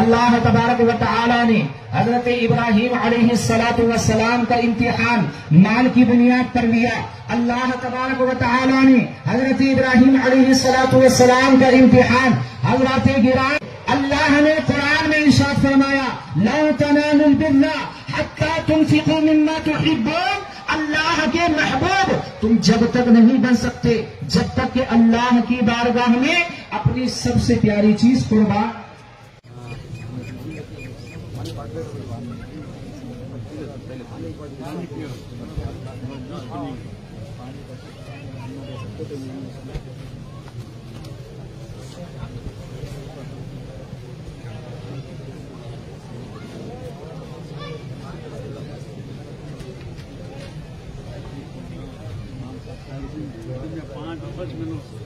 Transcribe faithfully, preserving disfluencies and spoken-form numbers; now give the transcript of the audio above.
अल्लाह तबारक व तआला ने हजरत इब्राहीम अलैहिस्सलातु वस्सलाम का इम्तिहान माल की बुनियाद पर लिया। अल्लाह तबारक व तआला ने हजरत इब्राहीम अलैहिस्सलातु वस्सलाम का इम्तिहान हजरत गिरान। अल्लाह ने कुरान में इरशाद फरमाया, ला तनालुल बिर्रा हत्ता तुनफिकू मिम्मा तुहिब्बून। अल्लाह के महबूब तुम जब तक नहीं बन सकते जब तक कि अल्लाह की बारगाह में अपनी सबसे प्यारी चीज कुर्बान। पाँच दस मिनट